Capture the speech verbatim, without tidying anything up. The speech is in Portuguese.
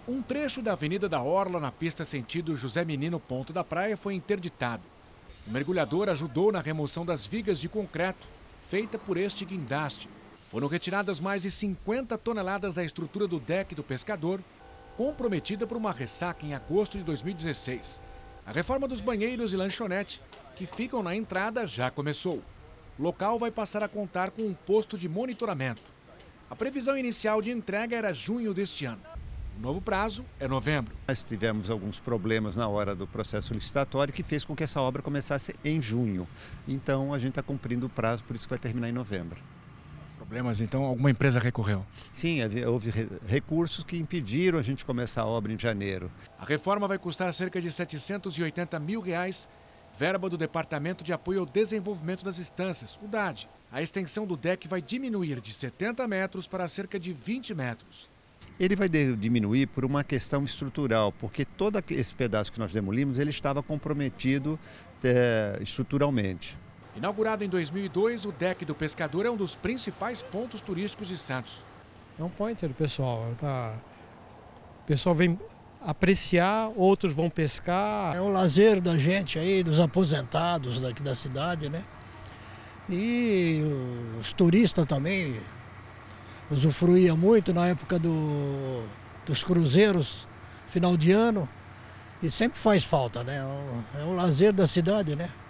Um trecho da Avenida da Orla, na pista sentido José Menino Ponto da Praia, foi interditado. O mergulhador ajudou na remoção das vigas de concreto, feita por este guindaste. Foram retiradas mais de cinquenta toneladas da estrutura do deck do pescador, comprometida por uma ressaca em agosto de dois mil e dezesseis. A reforma dos banheiros e lanchonete, que ficam na entrada, já começou. O local vai passar a contar com um posto de monitoramento. A previsão inicial de entrega era junho deste ano. O novo prazo é novembro. Nós tivemos alguns problemas na hora do processo licitatório que fez com que essa obra começasse em junho. Então a gente está cumprindo o prazo, por isso que vai terminar em novembro. Problemas, então, alguma empresa recorreu? Sim, houve recursos que impediram a gente começar a obra em janeiro. A reforma vai custar cerca de setecentos e oitenta mil reais, verba do Departamento de Apoio ao Desenvolvimento das Estâncias, o D A D. A extensão do deck vai diminuir de setenta metros para cerca de vinte metros. Ele vai diminuir por uma questão estrutural, porque todo esse pedaço que nós demolimos, ele estava comprometido é, estruturalmente. Inaugurado em dois mil e dois, o deck do pescador é um dos principais pontos turísticos de Santos. É um pointer, pessoal. Tá... O pessoal vem apreciar, outros vão pescar. É o lazer da gente aí, dos aposentados daqui da cidade, né? E os turistas também usufruía muito na época do, dos cruzeiros, final de ano, e sempre faz falta, né? É o, é o lazer da cidade, né?